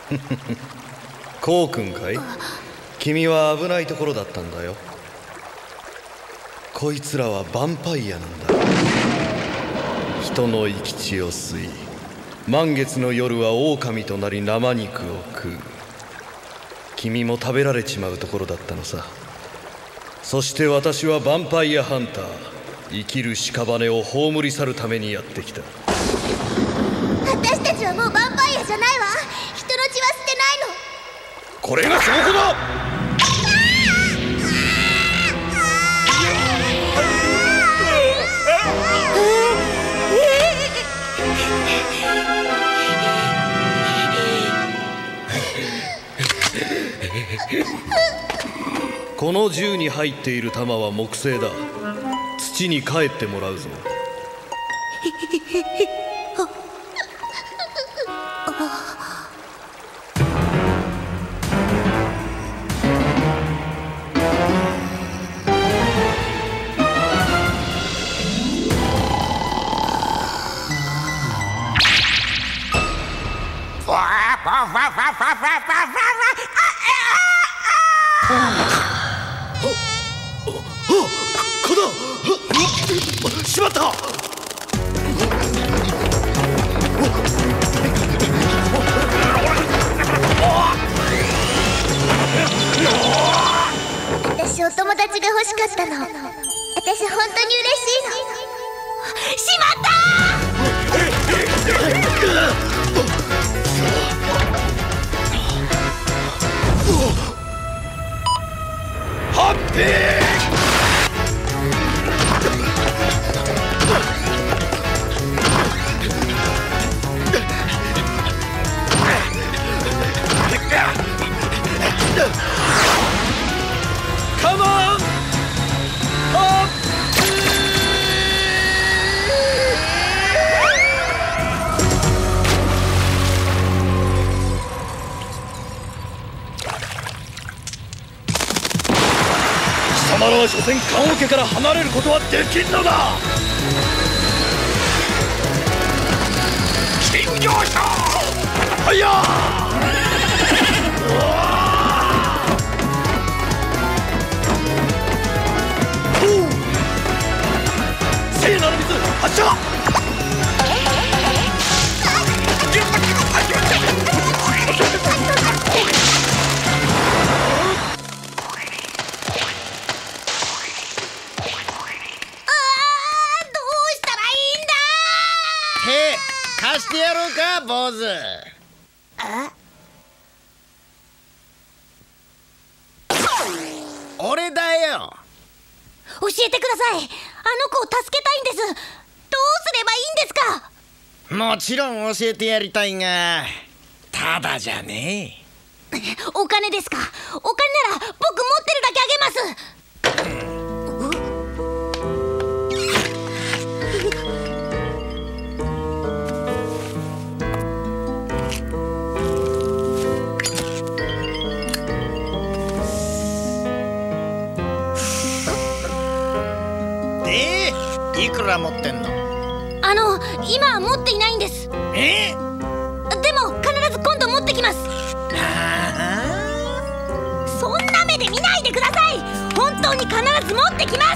コウ君かい？君は危ないところだったんだよ。こいつらはヴァンパイアなんだ。人の生き血を吸い、満月の夜は狼となり生肉を食う。君も食べられちまうところだったのさ。そして私はヴァンパイアハンター、生きる屍を葬り去るためにやってきた。 私たちはもうヴァンパイアじゃないわ。人の血は捨てないの。 これが証拠だ。この銃に入っている弾は木製だ。土に帰ってもらうぞ。しまった！ 私お友達が欲しかったの。私本当に嬉しいの。しまった！ ハッピー！カモン！貴様らは所詮棺桶から離れることはできんのだ。金魚者！はいやー！聖なる水発射！ 貸してやろうか、坊主。俺だよ。 教えてください。あの子を助けたいんです。どうすればいいんですか？ もちろん教えてやりたいが、ただじゃねえ。 お金ですか？お金なら僕持ってるだけあげます。 いくら持ってんの？ 今は持っていないんです。でも必ず今度持ってきます。そんな目で見ないでください。本当に必ず持ってきます。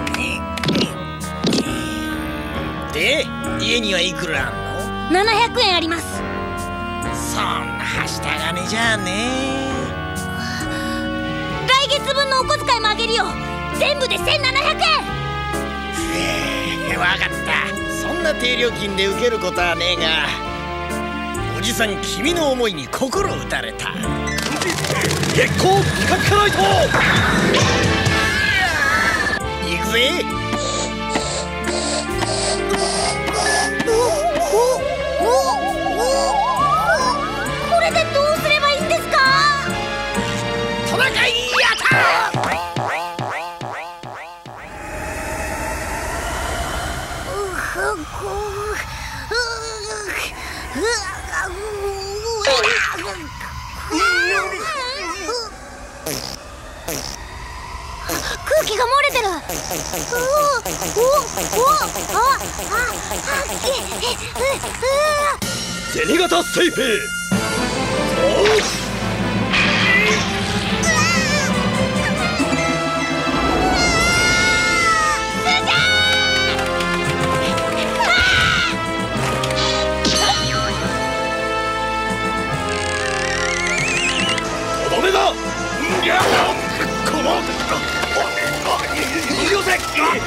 で、家にはいくらあんの？700円あります。 そんなはした金じゃねえ。来月分のお小遣いもあげるよ。全部で1700円。 わかった。そんな低料金で受けることはねえが、おじさん君の思いに心打たれた。 月光ピカピカライト！ 行くぜ。 これでどうすればいいんですか？ トナカイアタック！ 空気が漏れてる。 銭形水平！ とどめだ。このよせ。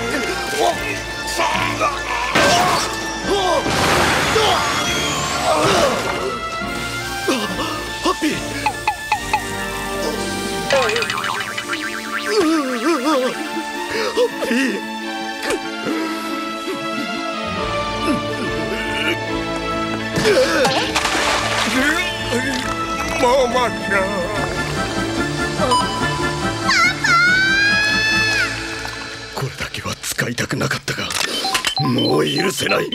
ハッピー。ハッピー。ママちゃん。これだけは使いたくなかったが、もう許せない。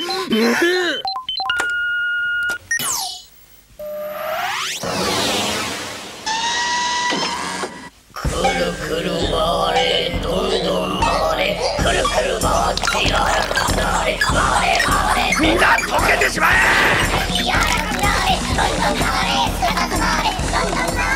くるくる回れ、どんどん回れ、くるくる回ってやらかくなれ、回れ回れ、 みんな溶けてしまえ。 やらかくなれ、どんどん回れ、高くなれ、どんどん回ってくる。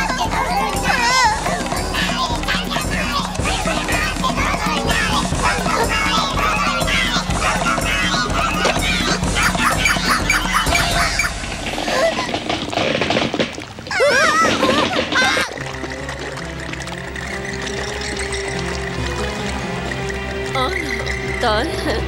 大変。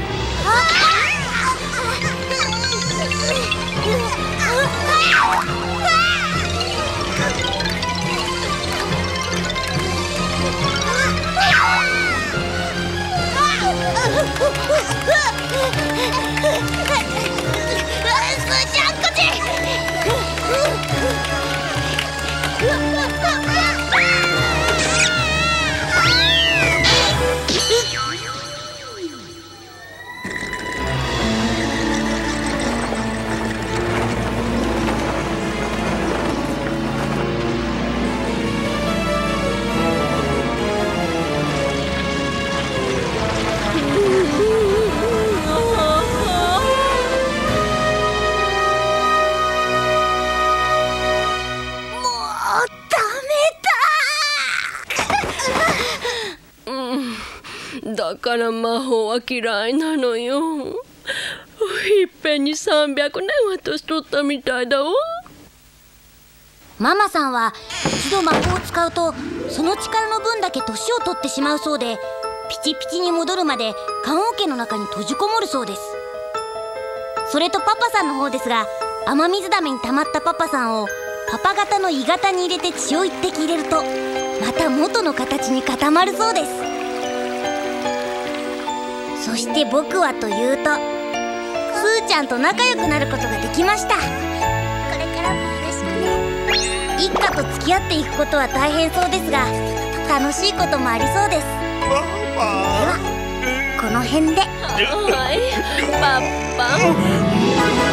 だから魔法は嫌いなのよ。いっぺんに300年は年取ったみたいだわ。 ママさんは一度魔法を使うとその力の分だけ年を取ってしまうそうで、ピチピチに戻るまで棺桶の中に閉じこもるそうです。それとパパさんの方ですが、雨水ダメに溜まったパパさんをパパ型の鋳型に入れて血を一滴入れるとまた元の形に固まるそうです。そして僕はというと、スーちゃんと仲良くなることができました。これからもよろしくね。一家と付き合っていくことは大変そうですが、楽しいこともありそうです。ではこの辺で。 はい、パパ。